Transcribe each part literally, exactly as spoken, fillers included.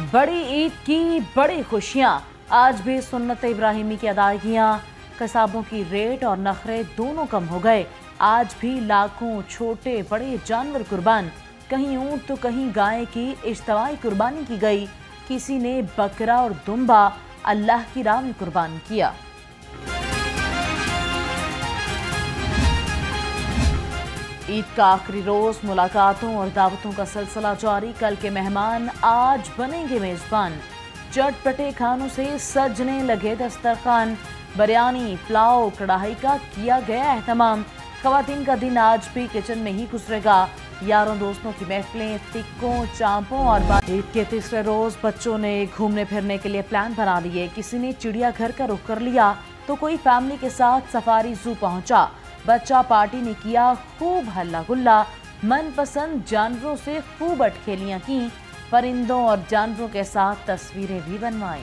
बड़ी ईद की बड़ी खुशियां, आज भी सुन्नत इब्राहिमी की अदायगियां, कसाबों की रेट और नखरे दोनों कम हो गए। आज भी लाखों छोटे बड़े जानवर कुर्बान, कहीं ऊंट तो कहीं गाय की इज्तिमाई कुर्बानी की गई। किसी ने बकरा और दुम्बा अल्लाह की राह में कुर्बान किया। ईद का आखिरी रोज मुलाकातों और दावतों का सिलसिला जारी। कल के मेहमान आज बनेंगे मेजबान। चटपटे खानों से सजने लगे दस्तरखान। बिरयानी, पुलाव, कढ़ाई का किया गया एहतमाम। खवातीन का दिन आज भी किचन में ही गुजरेगा। यारों दोस्तों की महफिलें, टिक्कों, चांपों और ईद के तीसरे रोज बच्चों ने घूमने फिरने के लिए प्लान बना लिए। किसी ने चिड़ियाघर का रुख कर लिया तो कोई फैमिली के साथ सफारी जू पहुंचा। बच्चा पार्टी ने किया खूब हल्ला गुल्ला। मनपसंद जानवरों से खूब अटखेलियां की। परिंदों और जानवरों के साथ तस्वीरें भी बनवाई।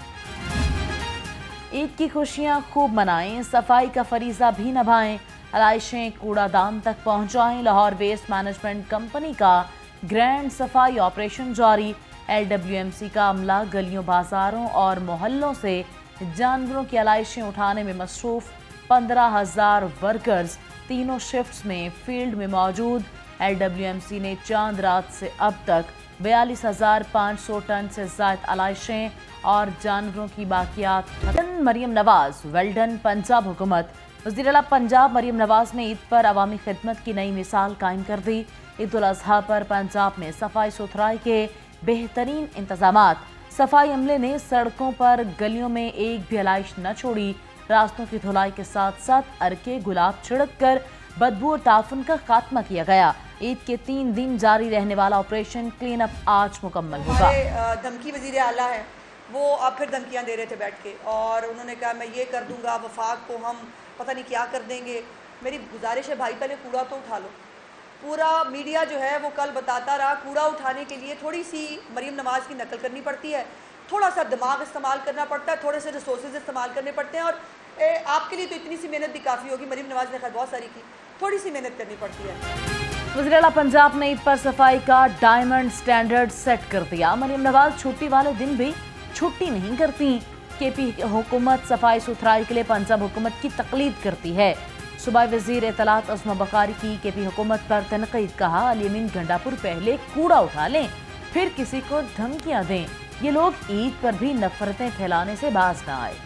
ईद की खुशियां खूब मनाएं, सफाई का फरीजा भी निभाएं। आलाइशें कूड़ादान तक पहुंचाएं। लाहौर वेस्ट मैनेजमेंट कंपनी का ग्रैंड सफाई ऑपरेशन जारी। एल डब्ल्यू एम सी का अमला गलियों, बाजारों और मोहल्लों से जानवरों की आलाइशें उठाने में मसरूफ। पंद्रह हजार वर्कर्स तीनों शिफ्ट्स में फील्ड में मौजूद। एल डब्ल्यू एम सी ने चांद रात से अब तक बयालीस हजार पाँच सौ टन से ज्यादा आलाइशें और जानवरों की बाकियात। मरीम नवाज, वेल्डन पंजाब हुकूमत। वज़ीर आला पंजाब मरीम नवाज ने ईद पर अवामी खिदमत की नई मिसाल कायम कर दी। ईद उल अज़हा पर पंजाब में सफाई सुथराई के बेहतरीन इंतजामात। सफाई अमले ने सड़कों पर गलियों में एक भी आलाइश न छोड़ी। रास्तों की धुलाई के साथ साथ अरके गुलाब छिड़क कर बदबू और ताफुन का खात्मा किया गया। ईद के तीन दिन जारी रहने वाला ऑपरेशन क्लीन अप आज मुकम्मल होगा। धमकी वज़ीर आला है, वो अब फिर धमकियां दे रहे थे बैठ के, और उन्होंने कहा मैं ये कर दूंगा, वफाक को हम पता नहीं क्या कर देंगे। मेरी गुजारिश है भाई, पहले कूड़ा तो उठा लो। पूरा मीडिया जो है वो कल बताता रहा, कूड़ा उठाने के लिए थोड़ी सी मरीम नवाज की नकल करनी पड़ती है, थोड़ा सा दिमाग इस्तेमाल करना पड़ता है, थोड़े से रिसोर्सेज इस्तेमाल करने पड़ते हैं। और ए, आपके लिए तो इतनी सी मेहनत भी काफ़ी होगी। मरीम नवाज ने खैर बहुत सारी की, थोड़ी सी मेहनत करनी पड़ती है। वज़ीर आला पंजाब ने ईद पर सफाई का डायमंड स्टैंडर्ड सेट कर दिया। मरीम नवाज छुट्टी वाले दिन भी छुट्टी नहीं करती। के पी हुकूमत सफाई सुथराई के लिए पंजाब हुकूमत की तकलीद करती है। सूबाई वज़ीर इत्तलात अज़मा बखारी की के पी हुकूमत पर तनकीद। कहा अलीमीन गंडापुर पहले कूड़ा उठा लें फिर किसी को धमकियां दें। ये लोग ईद पर भी नफरतें फैलाने से बाज न आए।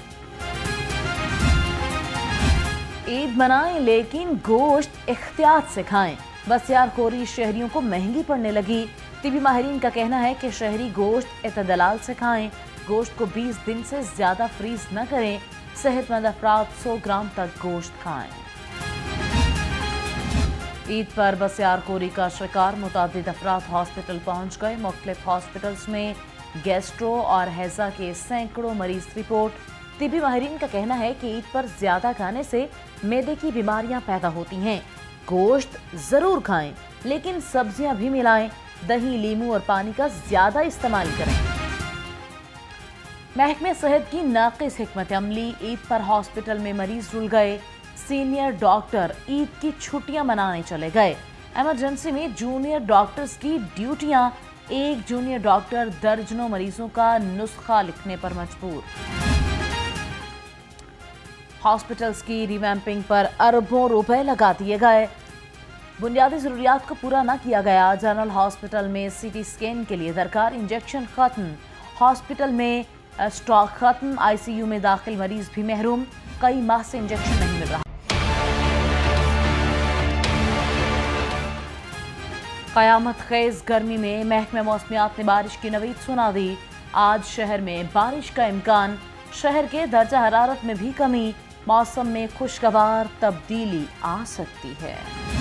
ईद मनाएं लेकिन गोश्त एहतियात से खाएं। बसियार खोरी शहरियों को महंगी पड़ने लगी। तिबी माहिरीन का कहना है कि शहरी गोश्त एतदलाल से खाएं। गोश्त को बीस दिन से ज्यादा फ्रीज न करें। सेहतमंद अफराद सौ ग्राम तक गोश्त खाएं। ईद पर बसियार खोरी का शिकार मुतादिद अफराद हॉस्पिटल पहुंच गए। मुख्तलिफ हॉस्पिटल्स में गैस्ट्रो और हैजा के सैकड़ों मरीज रिपोर्ट। तिबी माहिरीन का कहना है कि ईद पर ज्यादा खाने से मैदे की बीमारियां पैदा होती हैं। गोश्त जरूर खाएं लेकिन सब्जियां भी मिलाएं। दही, लीमू और पानी का ज्यादा इस्तेमाल करें। महकमे सेहत की नाकिस हिकमत अमली। ईद पर हॉस्पिटल में मरीज रुल गए। सीनियर डॉक्टर ईद की छुट्टियां मनाने चले गए। इमरजेंसी में जूनियर डॉक्टर्स की ड्यूटियां। एक जूनियर डॉक्टर दर्जनों मरीजों का नुस्खा लिखने पर मजबूर। हॉस्पिटल्स की रिवैम्पिंग पर अरबों रुपए लगा दिए गए। बुनियादी जरूरियात को पूरा न किया गया। जनरल हॉस्पिटल में सीटी स्कैन के लिए दरकार इंजेक्शन खत्म। हॉस्पिटल में स्टॉक खत्म। आईसीयू में दाखिल मरीज भी महरूम। कई माह से इंजेक्शन नहीं मिल रहा। कयामत खेज गर्मी में महकमे मौसमियात ने बारिश की नवीद सुना दी। आज शहर में बारिश का इम्कान। शहर के दर्जा हरारत में भी कमी। मौसम में खुशगवार तब्दीली आ सकती है।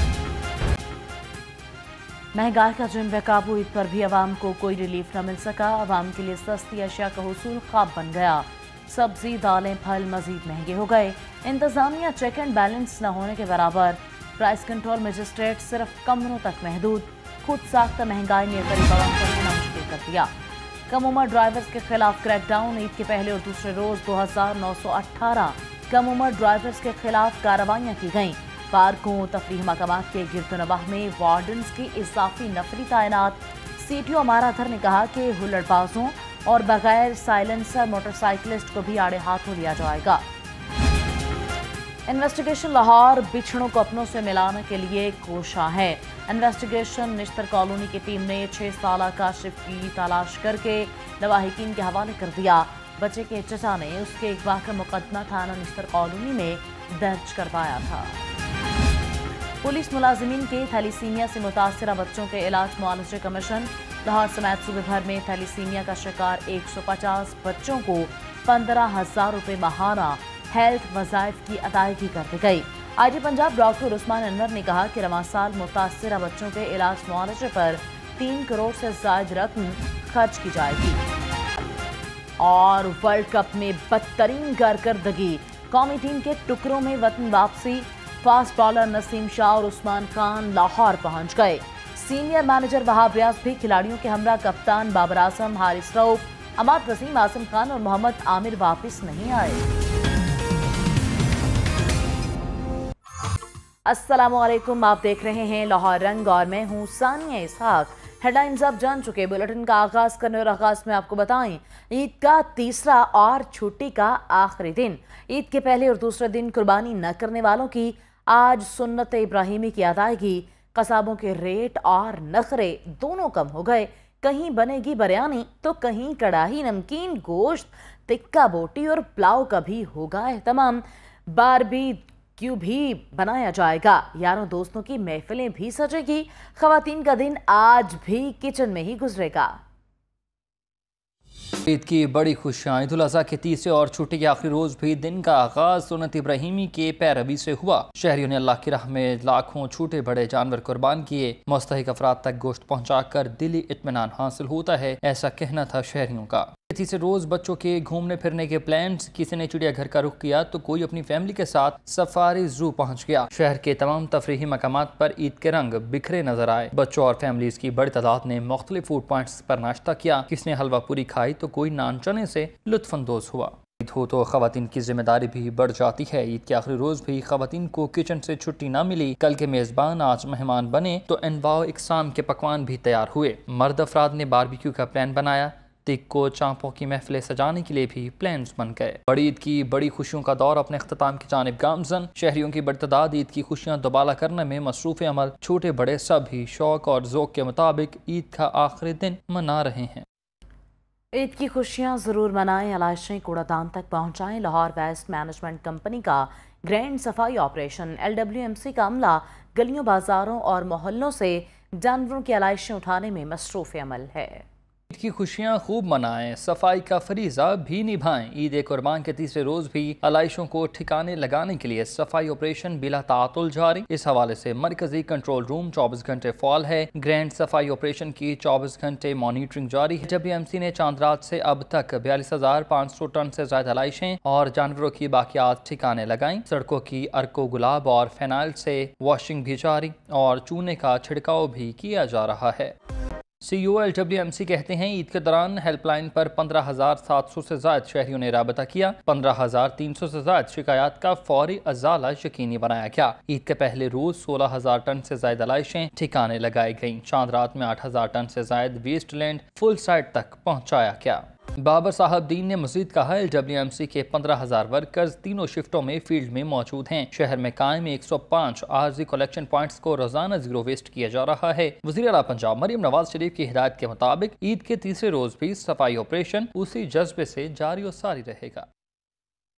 महंगाई का जिन बेकाबू। ईद पर भी आवाम को कोई रिलीफ न मिल सका। आवाम के लिए सस्ती अशिया का हुसूल ख्वाब बन गया। सब्जी, दालें, फल मजीद महंगे हो गए। इंतजामिया चेक एंड बैलेंस न होने के बराबर। प्राइस कंट्रोल मजिस्ट्रेट सिर्फ कमरों तक महदूद। खुद साख्ता महंगाई ने करीब आवाम को जीना मुश्किल कर दिया। कम उम्र ड्राइवर्स के खिलाफ क्रैकडाउन। ईद के पहले और दूसरे रोज दो हजार नौ सौ अठारह कम उम्र ड्राइवर्स के खिलाफ कार्रवाइयाँ की गईं। पार्कों, तफरीह मकामात के गिरदोनवाह में वार्डन्स की इजाफी नफरी तैनात। सी टी ओ अमाराधर ने कहा कि हुल्लड़बाजों और बगैर साइलेंसर मोटरसाइकिलिस्ट को भी आड़े हाथों लिया जाएगा। इन्वेस्टिगेशन लाहौर बिछड़ों को अपनों से मिलाने के लिए कोशा है। इन्वेस्टिगेशन निश्तर कॉलोनी की टीम ने छह साल काशिफ की तलाश करके लवाहिकीन के हवाले कर दिया। बच्चे के चचा ने उसके अगवा का मुकदमा थाना निश्तर कॉलोनी में दर्ज करवाया था। पुलिस मुलाजिमीन के थैलीसीमिया से मुतासरा बच्चों के इलाज मुआवजे कमीशन। लाहौर समेत सूबे भर में थैलीसीमिया का शिकार एक सौ पचास बच्चों को पंद्रह हजार रुपये माहाना हेल्थ वज़ाइफ की अदायगी कर दी गई। I G Punjab doctor Usman Anwar ने कहा कि रवां साल मुतासरा बच्चों के इलाज मुआवजे पर तीन करोड़ से ज्यादा रकम खर्च की जाएगी। और वर्ल्ड कप में बदतरीन कारकर्दगी, कौमी टीम के टुकड़ों में वतन वापसी। फास्ट बॉलर नसीम शाह और उस्मान खान लाहौर पहुंच गए। सीनियर मैनेजर वहाब रियाज भी खिलाड़ियों के हमरा कप्तान बाबर आजम, हारिस रऊफ, अमाद वसीम, आसिम खान और मोहम्मद आमिर वापस नहीं आए। अस्सलामुअलैकुम, आप देख रहे हैं लाहौर रंग और मैं हूं सानिया इसहाक। हेडलाइंस अब जान चुके, बुलेटिन का आगाज करने और आगाज में आपको बताएं ईद का तीसरा और छुट्टी का आखिरी दिन। ईद के पहले और दूसरे दिन कुर्बानी न करने वालों की आज सुन्नत इब्राहिमी की अदायगी। कसाबों के रेट और नखरे दोनों कम हो गए। कहीं बनेगी बिरयानी तो कहीं कड़ाही नमकीन, गोश्त, टिक्का बोटी और पुलाव का भी होगा एहतमाम। बारबेक्यू भी बनाया जाएगा। यारों दोस्तों की महफिलें भी सजेगी। खवातीन का दिन आज भी किचन में ही गुजरेगा। ईद की बड़ी खुशियां। ईद उल अज़हा के तीसरे और छुट्टी के आखिरी रोज भी दिन का आगाज सुन्नत इब्राहिमी के पैरवी से हुआ। शहरियों ने अल्लाह की राह में लाखों छोटे बड़े जानवर कुर्बान किए। मुस्तहिक अफराद तक गोश्त पहुँचाकर दिली इत्मीनान हासिल होता है, ऐसा कहना था शहरियों का। तीसरे रोज बच्चों के घूमने फिरने के प्लान्स। किसी ने चिड़ियाघर का रुख किया तो कोई अपनी फैमिली के साथ सफारी जू पहुंच गया। शहर के तमाम तफरीही मकामात पर ईद के रंग बिखरे नजर आए। बच्चों और फैमिलीज की बड़ी तादाद ने मुख्तलिफ फूड पॉइंट्स पर नाश्ता किया। किसने हलवा पूरी खाई तो कोई नान चने से लुत्फानंदोज हुआ। ईद हो तो खवातीन की जिम्मेदारी भी बढ़ जाती है। ईद के आखिरी रोज भी खवातीन को किचन से छुट्टी न मिली। कल के मेजबान आज मेहमान बने तो अनवाओ इकसाम के पकवान भी तैयार हुए। मर्द अफराद ने बारबेक्यू का प्लान बनाया। टिक्को चांपों की महफिलें सजाने के लिए भी प्लान्स बन गए। बड़ी ईद की बड़ी खुशियों का दौर अपने अख्ताम की जानिब गामजन। शहरियों की बड़ी तादाद ईद की खुशियां दोबाला करने में मसरूफ़ अमल। छोटे बड़े सभी शौक और ज़ौक़ के मुताबिक ईद का आखिरी दिन मना रहे हैं। ईद की खुशियां ज़रूर मनाएं, आलाइशें कूड़ादान तक पहुँचाएं। लाहौर वेस्ट मैनेजमेंट कंपनी का ग्रैंड सफाई operation. L W M C का अमला गलियों, बाजारों और मोहल्लों से जानवरों की आलाइशें उठाने में मसरूफ़ अमल है। ईद की खुशियां खूब मनाएं, सफाई का फरीजा भी निभाएं। ईद कुर्बान के तीसरे रोज भी आलाइशों को ठिकाने लगाने के लिए सफाई ऑपरेशन बिला तातुल जारी। इस हवाले से मरकजी कंट्रोल रूम चौबीस घंटे फॉल है। ग्रैंड सफाई ऑपरेशन की चौबीस घंटे मॉनिटरिंग जारी है। डब्ल्यू एम सी ने चांद रात से अब तक बयालीस हजार पाँच सौ टन से ज्यादा आलाइशें और जानवरों की बाकियात ठिकाने लगाई। सड़कों की अर्को गुलाब और फेनाइल से वॉशिंग भी जारी और चूने का छिड़काव भी किया जा रहा है। C E O L W M C कहते हैं ईद के दौरान हेल्पलाइन पर पंद्रह हजार सात सौ से ज्यादा शहरियों ने राबता किया। पंद्रह हजार तीन सौ से ज्यादा शिकायत का फौरी अजाला यकीनी बनाया गया। ईद के पहले रोज सोलह हजार टन से ज्यादा आलाइशें ठिकाने लगाई गईं। चांद रात में आठ हजार टन से ज्यादा वेस्ट लैंड फुल साइट तक पहुँचाया गया। बाबर साहब दीन ने मजीद कहा एल डब्ल्यू एम सी के पंद्रह हजार वर्कर्स तीनों शिफ्टों में फील्ड में मौजूद हैं। शहर में कायम एक सौ पाँच आरजी कलेक्शन पॉइंट्स को रोजाना जीरो वेस्ट किया जा रहा है। वज़ीर आला पंजाब मरियम नवाज शरीफ की हिदायत के मुताबिक ईद के तीसरे रोज भी सफाई ऑपरेशन उसी जज्बे से जारी और सारी रहेगा।